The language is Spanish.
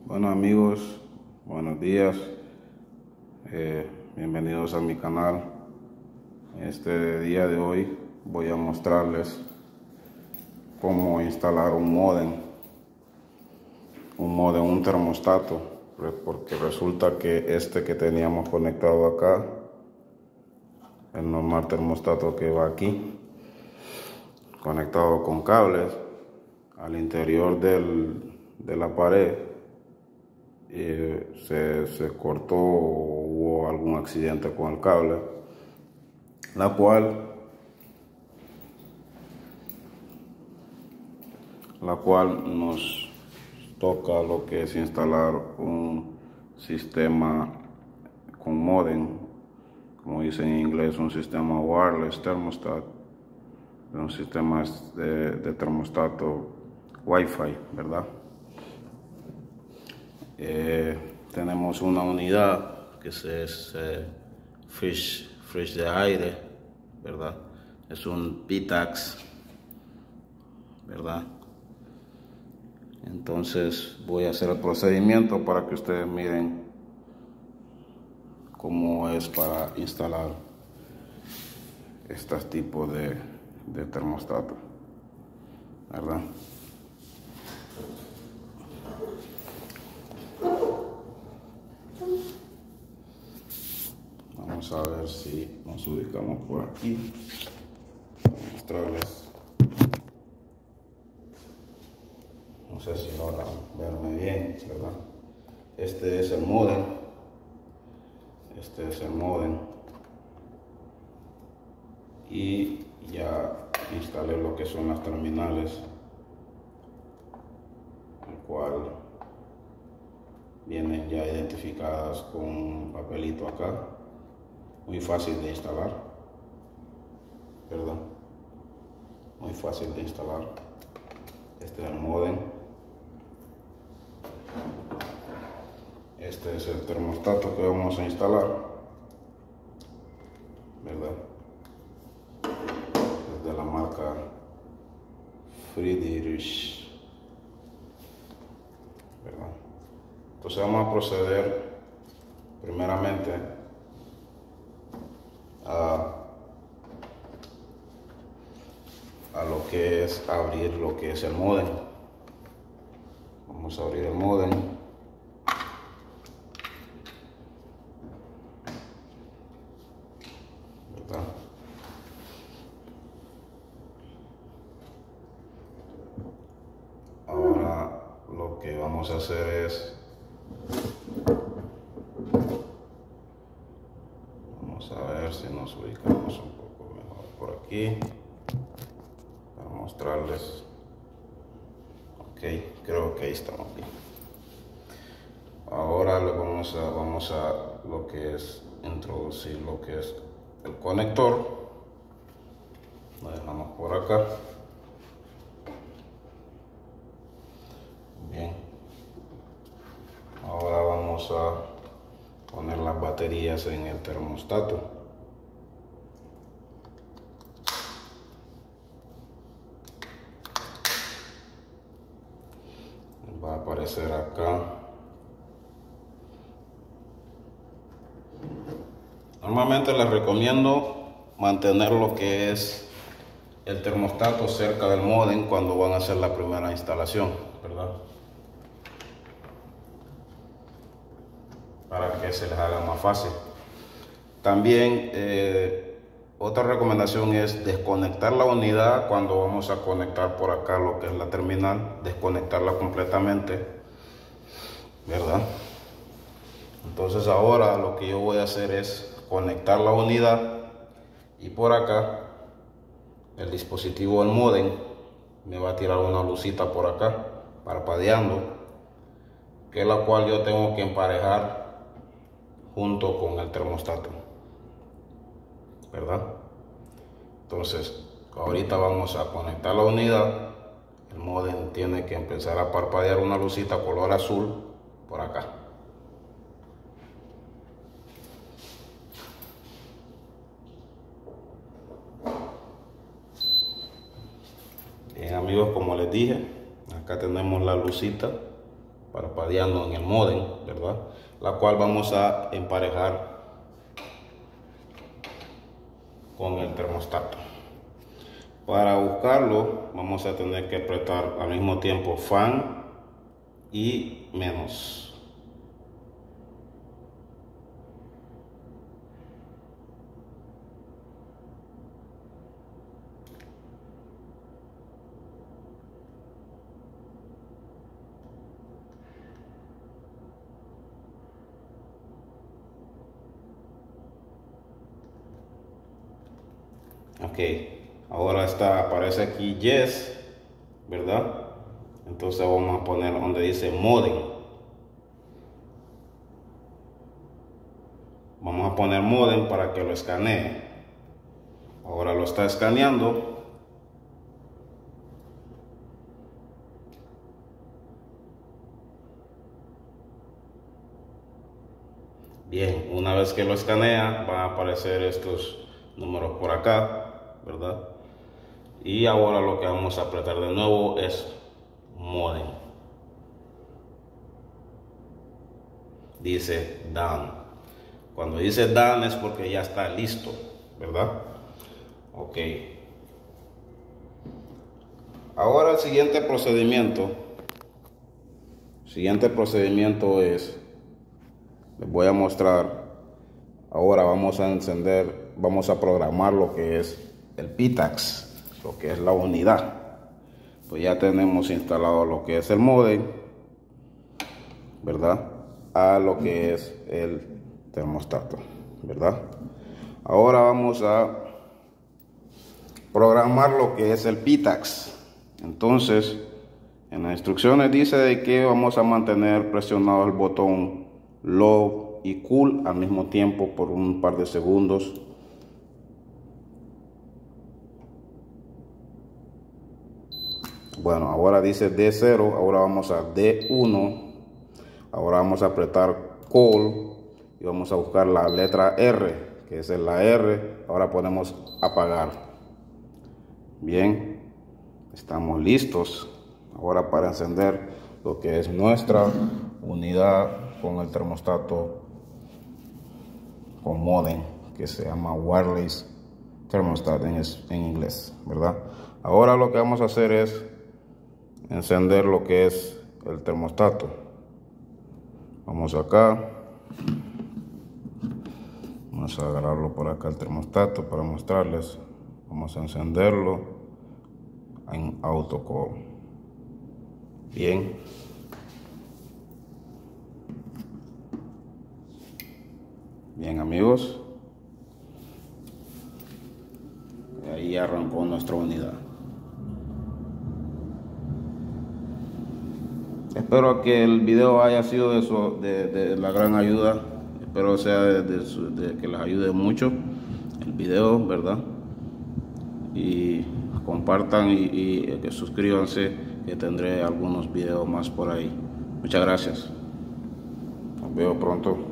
Bueno amigos, buenos días, bienvenidos a mi canal. Este día de hoy voy a mostrarles cómo instalar un módem, un termostato, porque resulta que este que teníamos conectado acá, el normal termostato que va aquí, conectado con cables al interior de la pared, se cortó o hubo algún accidente con el cable, la cual nos toca lo que es instalar un sistema con modem, como dice en inglés, un sistema wireless thermostat, un sistema de termostato Wi-Fi, ¿verdad? Tenemos una unidad que es fridge de aire, ¿verdad? Es un Pitax, ¿verdad? Entonces voy a hacer el procedimiento para que ustedes miren cómo es para instalar estos tipos de termostato, ¿verdad? Vamos a ver si nos ubicamos por aquí. Voy a mostrarles. No sé si logran verme bien, ¿verdad? Este es el módem. Y ya instalé lo que son las terminales, el cual vienen ya identificadas con un papelito acá. Muy fácil de instalar, ¿verdad? Muy fácil de instalar. Este es el módem. Este es el termostato que vamos a instalar, ¿verdad? Es de la marca Friedrich, ¿verdad? Entonces vamos a proceder primeramente a lo que es abrir lo que es el módem. Vamos a abrir el módem. ¿Verdad? Ahora lo que vamos a hacer es vamos a ver si nos ubicamos un poco mejor por aquí para mostrarles. Ok, creo que ahí estamos bien. Ahora le vamos a lo que es introducir lo que es el conector. Lo dejamos por acá. Bien. Ahora vamos a poner las baterías en el termostato. Va a aparecer acá. Normalmente les recomiendo mantener lo que es el termostato cerca del módem cuando van a hacer la primera instalación, ¿verdad? Para que se les haga más fácil. También otra recomendación es desconectar la unidad cuando vamos a conectar por acá lo que es la terminal, desconectarla completamente, ¿verdad? Entonces ahora lo que yo voy a hacer es conectar la unidad y por acá el dispositivo del módem me va a tirar una lucita por acá parpadeando, que es la cual yo tengo que emparejar junto con el termostato, ¿verdad? Entonces ahorita vamos a conectar la unidad. El módem tiene que empezar a parpadear una lucita color azul por acá. Bien amigos, como les dije, acá tenemos la lucita parpadeando en el módem, ¿verdad? La cual vamos a emparejar con el termostato. Para buscarlo vamos a tener que apretar al mismo tiempo fan y menos. Ok, ahora aparece aquí yes, ¿verdad? Entonces vamos a poner donde dice modem. Vamos a poner modem para que lo escanee. Ahora lo está escaneando. Bien, una vez que lo escanea, van a aparecer estos números por acá, ¿verdad? Y ahora lo que vamos a apretar de nuevo es modem. Dice done. Cuando dice done es porque ya está listo, ¿verdad? Ok. Ahora el siguiente procedimiento es, les voy a mostrar. Ahora vamos a encender, vamos a programar lo que es el PTAX, lo que es la unidad. Pues ya tenemos instalado lo que es el modem, ¿verdad? A lo que es el termostato, ¿verdad? Ahora vamos a programar lo que es el PTAX. Entonces, en las instrucciones dice de que vamos a mantener presionado el botón low y cool al mismo tiempo por un par de segundos. Bueno, ahora dice D0, ahora vamos a D1, ahora vamos a apretar cool y vamos a buscar la letra R, que es la R, ahora ponemos apagar. Bien, estamos listos ahora para encender lo que es nuestra unidad con el termostato con modem, que se llama wireless thermostat en inglés, ¿verdad? Ahora lo que vamos a hacer es encender lo que es el termostato. Vamos acá, vamos a agarrarlo por acá el termostato para mostrarles. Vamos a encenderlo en autocall. Bien. Bien, amigos, ahí arrancó nuestra unidad. Espero que el video haya sido de la gran ayuda. Espero sea de que les ayude mucho el video, ¿verdad? Y compartan y que suscríbanse, que tendré algunos videos más por ahí. Muchas gracias. Nos vemos pronto.